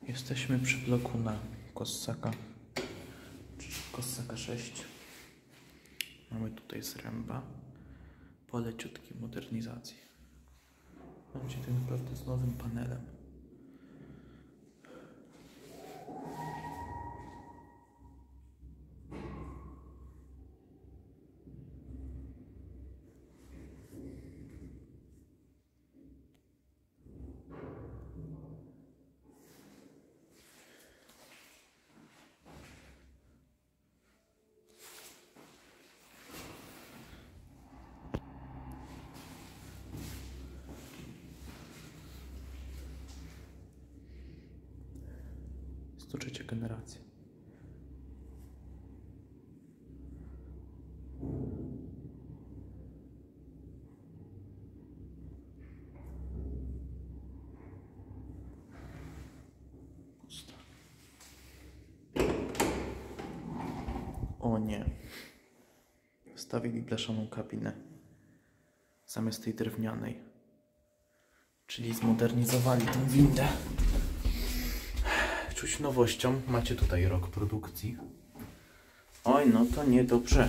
Jesteśmy przy bloku na Kossaka 6. Mamy tutaj zręba po leciutkiej modernizacji. Będzie tak naprawdę z nowym panelem. To trzecia generacja. Pusta. O nie. Wstawili blaszaną kabinę zamiast tej drewnianej. Czyli zmodernizowali tę windę. Czuć nowością. Macie tutaj rok produkcji. Oj, no to niedobrze.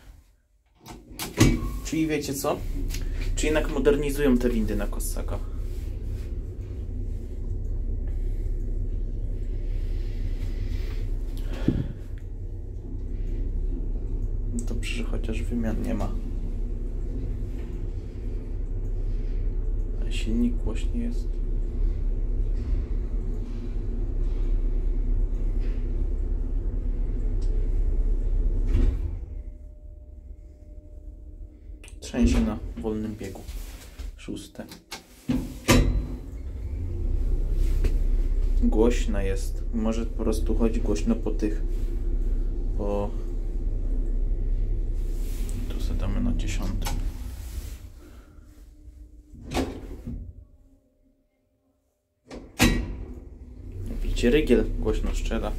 Czyli wiecie co? Czy jednak modernizują te windy na Kossaka. Dobrze, że chociaż wymian nie ma. A silnik głośny jest. Trzęsie na wolnym biegu. 6. Głośna jest. Może po prostu chodzi głośno po tych. Tu sobie damy na 10. Widzicie, rygiel głośno strzela.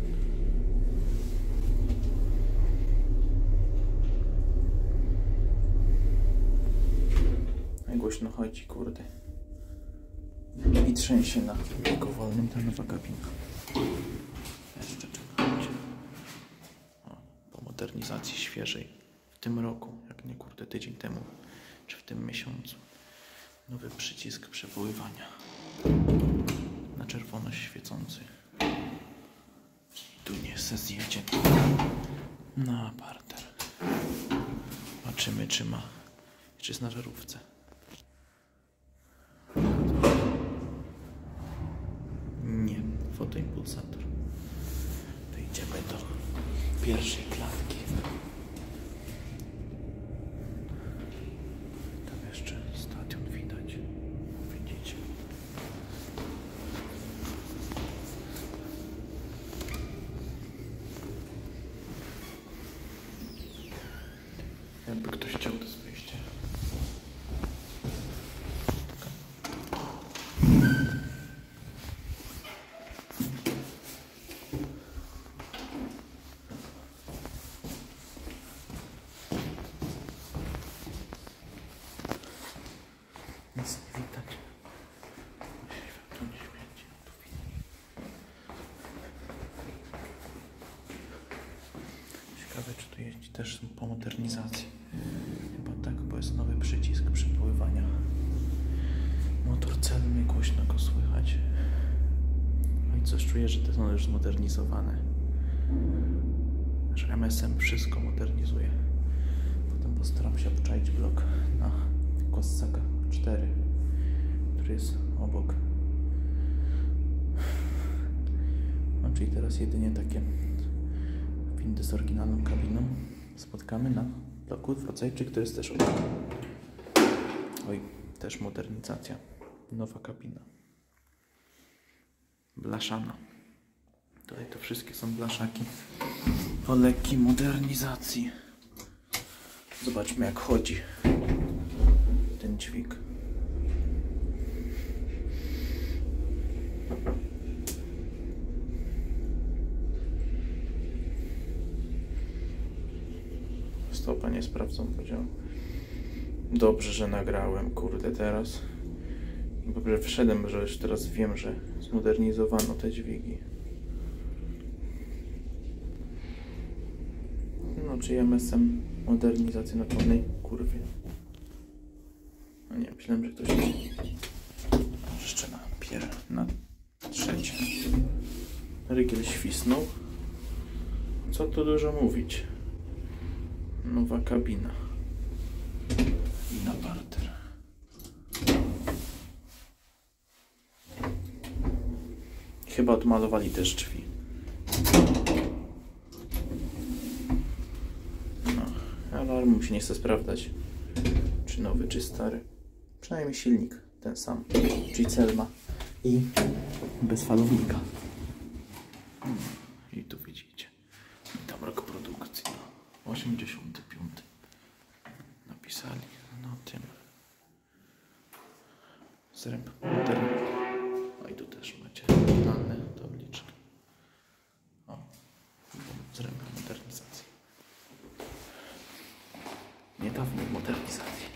Głośno chodzi, kurde. I trzęsie na biegu wolnym ta nowa kabina. Jeszcze czekajcie. Po modernizacji świeżej. W tym roku, jak nie kurde tydzień temu, czy w tym miesiącu. Nowy przycisk przewoływania. Na czerwono świecący. Tu nie se zjedzie. Na parter. Zobaczymy, czy ma. Czy jest na żarówce. Nie, fotoimpulsator. To idziemy do pierwszej klatki. Tam jeszcze stadion widać. Widzicie? Jakby ktoś chciał, to jest wyjście. Nic nie widać. Światło nie świeci. Tu widać. Ciekawe, czy tu jeździ też po modernizacji. Chyba tak, bo jest nowy przycisk przepływania. Motor celny, głośno go słychać. No i coś czuję, że te są już zmodernizowane. Że MSM wszystko modernizuje. Potem postaram się obczaić blok na Kossaka 4, który jest obok. No, czyli teraz jedynie takie windy z oryginalną kabiną spotkamy na bloku Wrocławczyk, który jest też obok. Oj, też modernizacja. Nowa kabina. Blaszana. Tutaj to wszystkie są blaszaki po lekkiej modernizacji. Zobaczmy, jak chodzi ten dźwig. Stopa nie sprawdzą podziału. Dobrze, że nagrałem, kurde, teraz. Dobrze, wszedłem, że już teraz wiem, że zmodernizowano te dźwigi. No, czy MSM modernizacja na pełnej kurwie. No nie, myślałem, że ktoś jeszcze na trzecie. Rygiel świsnął. Co tu dużo mówić. Nowa kabina. I na parter. Chyba odmalowali też drzwi. No, alarmu się nie chce sprawdzać. Czy nowy, czy stary. Przynajmniej silnik ten sam. Czyli Celma. I bez falownika. I tu widzicie. I tam rok produkcji. 85. Napisali na tym. Zręb moderny. No i tu też macie dane tabliczki. O, zręb modernizacji. Niedawno modernizacji.